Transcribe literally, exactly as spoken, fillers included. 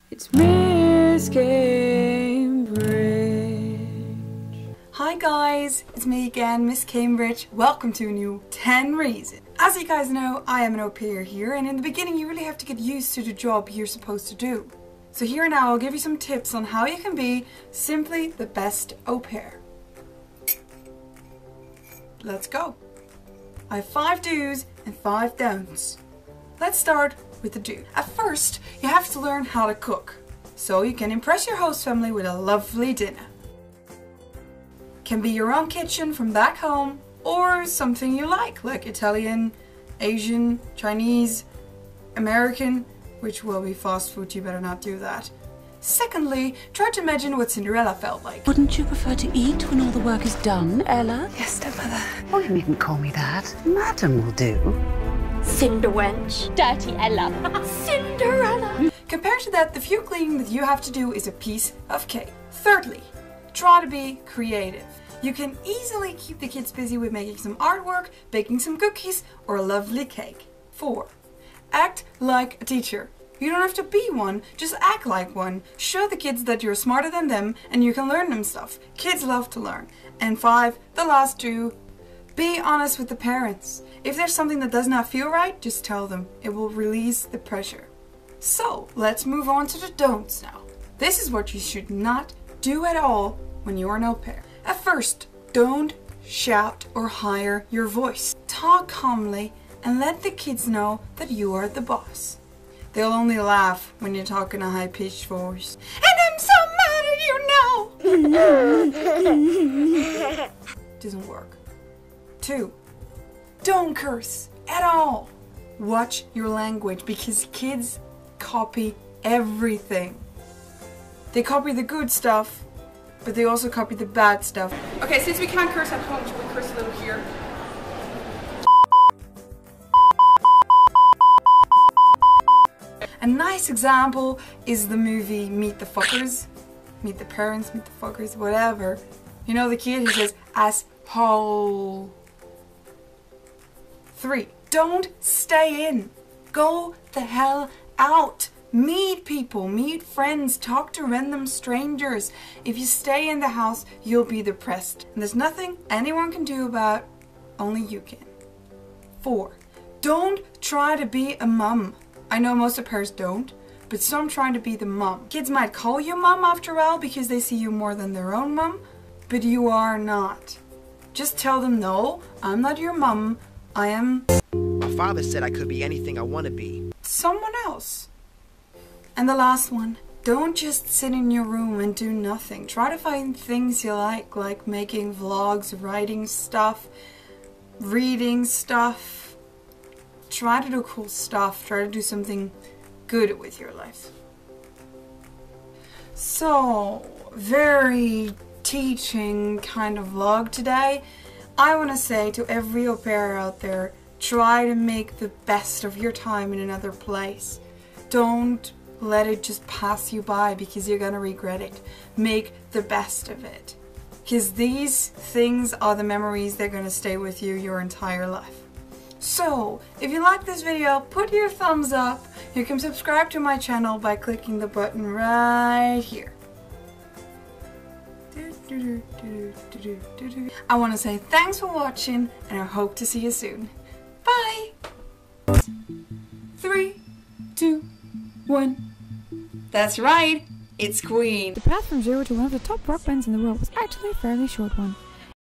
It's Miss Cambridge. Hi guys, it's me again, Miss Cambridge. Welcome to a new ten reasons. As you guys know, I am an au pair here, and in the beginning you really have to get used to the job you're supposed to do. So here now I'll give you some tips on how you can be simply the best au pair. Let's go. I have five do's and five don'ts. Let's start with the do. At first, you have to learn how to cook, so you can impress your host family with a lovely dinner. Can be your own kitchen from back home, or something you like, like Italian, Asian, Chinese, American, which will be fast food, you better not do that. Secondly, try to imagine what Cinderella felt like. Wouldn't you prefer to eat when all the work is done, Ella? Yes, stepmother. Oh, you needn't call me that. Madam will do. Cinderwench. Dirty Ella. Cinderella. Compared to that, the few cleaning that you have to do is a piece of cake. Thirdly, try to be creative. You can easily keep the kids busy with making some artwork, baking some cookies, or a lovely cake. Four, act like a teacher. You don't have to be one, just act like one. Show the kids that you're smarter than them and you can learn them stuff. Kids love to learn. And five, the last two, be honest with the parents. If there's something that does not feel right, just tell them. It will release the pressure. So, let's move on to the don'ts now. This is what you should not do at all when you're an au pair. At first, don't shout or hire your voice. Talk calmly and let the kids know that you are the boss. They'll only laugh when you talk in a high-pitched voice. And I'm so mad at you now! Doesn't work. Two, don't curse at all. Watch your language because kids copy everything. They copy the good stuff, but they also copy the bad stuff. Okay, since we can't curse at home, should we curse a little here? A nice example is the movie Meet the Fuckers. Meet the Parents, Meet the Fuckers, whatever. You know the kid who says, asshole. Three, don't stay in. Go the hell out. Meet people, meet friends, talk to random strangers. If you stay in the house, you'll be depressed. And there's nothing anyone can do about it, only you can. Four, don't try to be a mum. I know most au pairs don't, but some try to be the mum. Kids might call you mum after a while because they see you more than their own mum, but you are not. Just tell them, no, I'm not your mum, I am... My father said I could be anything I want to be. Someone else. And the last one, don't just sit in your room and do nothing. Try to find things you like, like making vlogs, writing stuff, reading stuff. Try to do cool stuff. Try to do something good with your life. So, very teaching kind of vlog today. I want to say to every au pair out there, try to make the best of your time in another place. Don't let it just pass you by because you're gonna regret it. Make the best of it. Because these things are the memories that are gonna stay with you your entire life. So, if you like this video, put your thumbs up. You can subscribe to my channel by clicking the button right here. I want to say thanks for watching and I hope to see you soon. Bye! Three, two, one. That's right, it's Queen. The path from zero to one of the top rock bands in the world was actually a fairly short one.